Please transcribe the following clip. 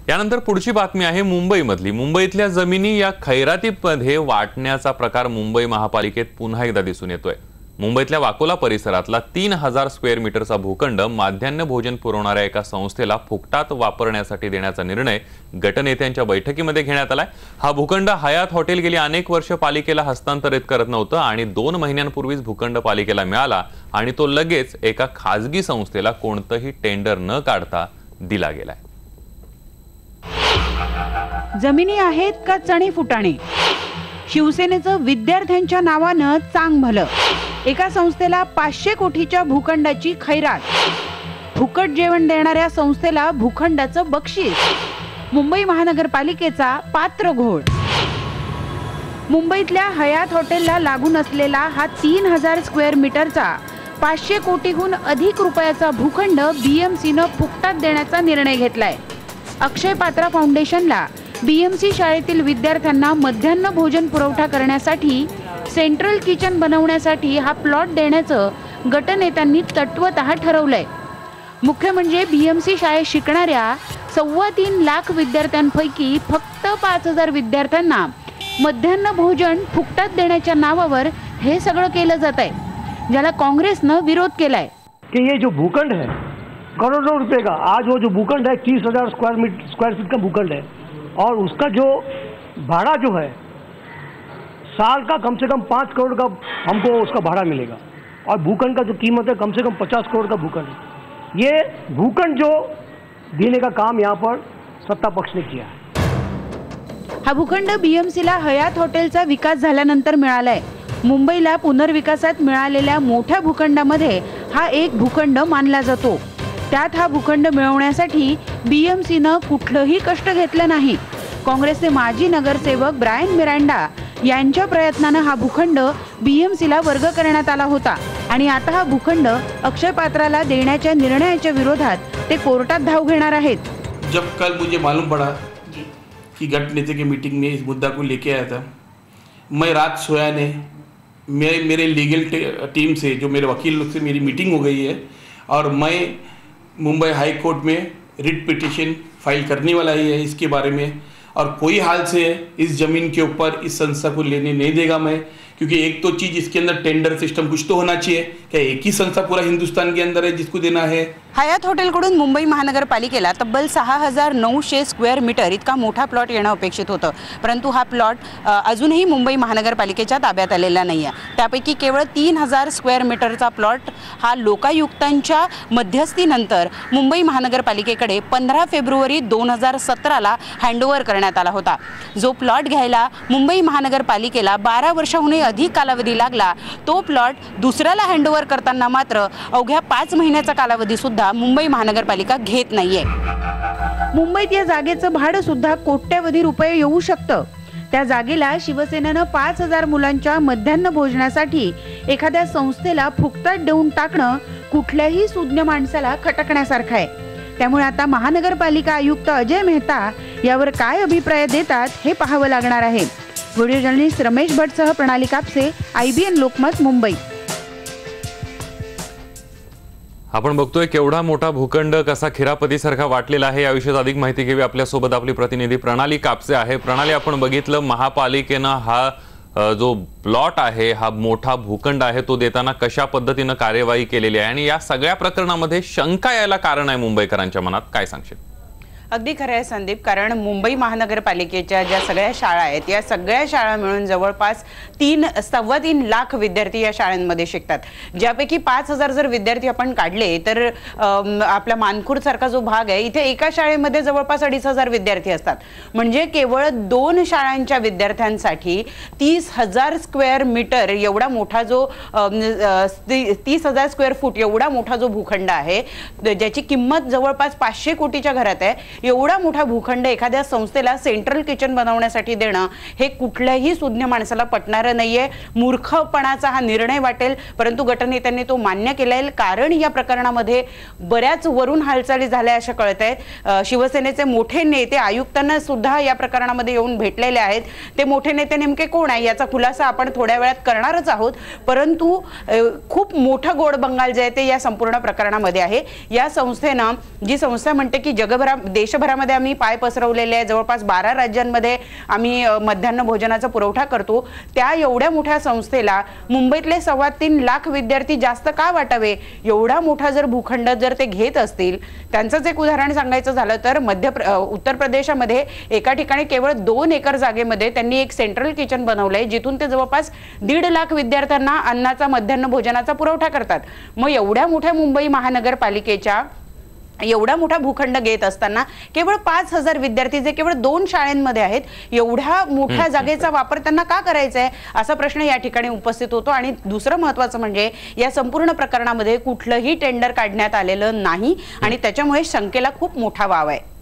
यानंतर पुढची बातमी आहे मुंबईमधली। मुंबईतल्या जमिनी या खैरातीमध्ये वाटण्याचा प्रकार मुंबई महापालिकेत पुन्हा एकदा दिसून येतोय। मुंबईतल्या वाकोला परिसरातला 3000 स्क्वेअर मीटरचा भूखंड माध्यान्ह भोजन पुरवणाऱ्या एका संस्थेला फुकटात वापरण्यासाठी देण्याचा निर्णय गटनेत्यांच्या बैठकीमध्ये घेण्यात आलाय। हा भूखंड हयात हॉटेल गेली अनेक वर्ष पालिकेला हस्तांतरित करत नव्हतं आणि 2 महिन्यांपूर्वीच भूखंड पालिकेला मिळाला आणि तो लगेच एका खासगी संस्थेला कोणतेही टेंडर न काढता दिला गेलाय। जमिनी आहेत का चणी फुटाणे? शिवसेनेचं विद्यार्थ्यांच्या नावानं चांग भलं। एका संस्थेला 500 कोटीच्या भूखंडाची खैरात, फुकट जेवण देणाऱ्या संस्थेला भूखंडाचं बक्षीस, मुंबई महानगरपालिकेचा पात्र घोळ। मुंबईतल्या हयात हॉटेलला लागून असलेला हा 3000 स्क्वेअर मीटरचा 500 कोटीहून अधिक रुपयाचा भूखंड बीएमसीनं फुकटात देण्याचा निर्णय घेतलाय। अक्षय पात्रा फाउंडेशनला बीएमसी शाळेतील विद्यार्थ्यांना मध्यान्ह भोजन पुरवठा करण्यासाठी सेंट्रल किचन बनवण्यासाठी हा प्लॉट देण्याचं गटनेत्यांनी तत्वतः ठरवलंय। मुख्य म्हणजे बीएमसी शाळेत शिकणाऱ्या 3.25 लाख विद्यार्थ्यांपैकी फक्त 5000 विद्यार्थ्यांना मध्यान्ह भोजन फुकटात देण्याच्या नावावर हे सगळं केलं जात आहे, ज्याला काँग्रेसनं विरोध केलाय। कि ये जो भूखंड है करोड़ों रुपए का, आज वो जो भूखंड है 30,000 स्क्वायर फीट का भूखंड है और उसका जो भाड़ा जो है साल का कम से कम 5 करोड़ का हमको उसका भाड़ा मिलेगा और भूखंड का जो कीमत है कम से कम 50 करोड़ का भूखंड है। ये भूखंड जो देने का काम यहाँ पर सत्ता पक्ष ने किया है। हा भूखंड बीएमसीला हयात हॉटेलचा विकास झाल्यानंतर मिळालाय। मुंबईला पुनर्विकासात मिळालेल्या मोठ्या भूखंडामध्ये हा एक भूखंड मानला जातो। त्यात हा भूखंड मिळवण्यासाठी बीएमसीनं कुठलंही कष्ट घेतलं नाही। काँग्रेसचे माजी नगरसेवक ब्रायन मिरांडा यांच्या प्रयत्नानं हा भूखंड बीएमसीला वर्ग करण्यात आला होता आणि आता हा भूखंड अक्षय पात्राला देण्याच्या निर्णयाच्या विरोधात ते कोर्टात धाव घेणार आहेत। जब कल मुझे मालूम पड़ा कि गट नेता की मीटिंग में इस मुद्दा को लेके आया था, मैं रात सोया नहीं। मेरे लीगल टीम से, जो मेरे वकील लोग से मेरी मीटिंग हो गई है और मैं मुंबई हाई कोर्ट में रिट पिटीशन फाइल करने वाला ही है इसके बारे में। और कोई हाल से इस ज़मीन के ऊपर इस संस्था को लेने नहीं देगा मैं, क्योंकि एक तो चीज़ इसके अंदर टेंडर सिस्टम कुछ तो होना चाहिए। क्या एक ही संस्था पूरा हिंदुस्तान के अंदर है जिसको देना है? हयात हॉटेलकडून मुंबई महानगरपालिकेला तब्बल 6900 स्क्वेअर मीटर इतका मोठा प्लॉट येणं अपेक्षित होतं, परंतु हा प्लॉट अजूनही मुंबई महानगरपालिकेच्या ताब्यात आलेला नाही आहे। त्यापैकी केवळ 3000 स्क्वेअर मीटरचा प्लॉट हा लोकायुक्तांच्या मध्यस्थीनंतर मुंबई महानगरपालिकेकडे 15 फेब्रुवारी 2017ला हँडओव्हर करण्यात आला होता। जो प्लॉट घ्यायला मुंबई महानगरपालिकेला 12 वर्षांहूनही अधिक कालावधी लागला, तो प्लॉट दुसऱ्याला हँडओव्हर करताना मात्र अवघ्या 5 महिन्याचा कालावधी सुद्धा मुंबई महानगरपालिका घेत नाहीये। मुंबईत या जागेचं भाडं सुद्धा कोट्यवधी रुपये येऊ शकतं। त्या जागेला शिवसेनेनं 5000 मुलांच्या मध्यान्ह भोजनासाठी एखाद्या संस्थेला फुकटात देऊन टाकणं कुठल्याही सुज्ञ माणसाला खटकण्यासारखं आहे। त्यामुळे आता महानगरपालिका आयुक्त अजय मेहता यावर काय अभिप्राय देतात हे पाहावं लागणार आहे। व्हिडिओ जर्नलिस्ट रमेश भट्टसह प्रणाली कापसे, IBN लोकमत, मुंबई। आपण बघतोय केवढा मोठा भूखंड कसा खिरापतीसारखा वाटलेला आहे। याविषयी अधिक माहिती घेऊया, आपल्या सोबत आपली प्रतिनिधी प्रणाली कापसे आहे। प्रणाली, आपण बघितलं महापालिकेनं हा जो प्लॉट आहे, हा मोठा भूखंड आहे, तो देताना कशा पद्धतीने कार्यवाही केलेली आहे आणि या सगळ्या प्रकरणामध्ये शंका यायला कारण आहे मुंबईकरांच्या मनात, काय सांगशील? अगदी खरं आहे संदीप, कारण मुंबई महानगरपालिकेच्या ज्या सगळ्या शाळा आहेत या सगळ्या शाळा मिळून जवळपास 3.25 लाख विद्यार्थी या शाळांमध्ये शिकतात, ज्यापैकी 5000 जर विद्यार्थी आपण काढले तर आपला मानखुर्द सारखा जो भाग आहे इथे एका शाळेमध्ये जवळपास 2500 विद्यार्थी असतात। म्हणजे केवळ 2 शाळांच्या विद्यार्थ्यांसाठी 30,000 स्क्वेअर मीटर एवढा मोठा जो 30,000 स्क्वेअर फूट एवढा मोठा जो भूखंड आहे, ज्याची किंमत जवळपास 500 कोटीच्या घरात आहे, एवढा मोठा भूखंड एखाद्या संस्थेला सेंट्रल किचन बनवण्यासाठी देणं हे कुठल्याही सुज्ञ माणसाला पटणारं नाहीये। मूर्खपणाचा हा निर्णय वाटेल, परंतु गटनेत्यांनी तो मान्य केलाय, कारण या प्रकरणामध्ये बऱ्याच वरून हालचाली झाल्या अशा कळतंय। शिवसेनेचे मोठे नेते आयुक्तांना सुद्धा या प्रकरणामध्ये येऊन भेटलेले आहेत। ते मोठे नेते नेमके कोण आहे याचा खुलासा आपण थोड्या वेळात करणारच आहोत, परंतु खूप मोठं गोड बंगाल जे आहे ते या संपूर्ण प्रकरणामध्ये आहे। या संस्थेनं, जी संस्था म्हणते की जगभरात देशभरामध्ये आम्ही पाय पसरवलेले आहे, जवळपास 12 राज्यांमध्ये आम्ही मध्यान्ह भोजनाचा पुरवठा करतो, त्या एवढ्या मोठ्या संस्थेला मुंबईतले 3.25 लाख विद्यार्थी जास्त का वाटावे? एवढा मोठा जर भूखंड जर ते घेत असतील, त्यांचंच एक उदाहरण सांगायचं झालं तर उत्तर प्रदेशामध्ये एका ठिकाणी केवळ 2 एकर जागेमध्ये त्यांनी एक सेंट्रल किचन बनवलंय, जिथून ते जवळपास 1.5 लाख विद्यार्थ्यांना अन्नाचा मध्यान्ह भोजनाचा पुरवठा करतात. मग एवढ्या मोठ्या मुंबई महानगरपालिकेच्या एवढा मोठा भूखंड घेत असताना केवळ 5,000 विद्यार्थी जे केवळ 2 शाळांमध्ये आहेत, एवढ्या मोठ्या जागेचा वापर त्यांना का करायचा आहे असा प्रश्न या ठिकाणी उपस्थित होतो. आणि दुसरं महत्त्वाचं म्हणजे या संपूर्ण प्रकरणामध्ये कुठलंही टेंडर काढण्यात आलेलं नाही आणि त्याच्यामुळे शंकेला खूप मोठा वाव आहे.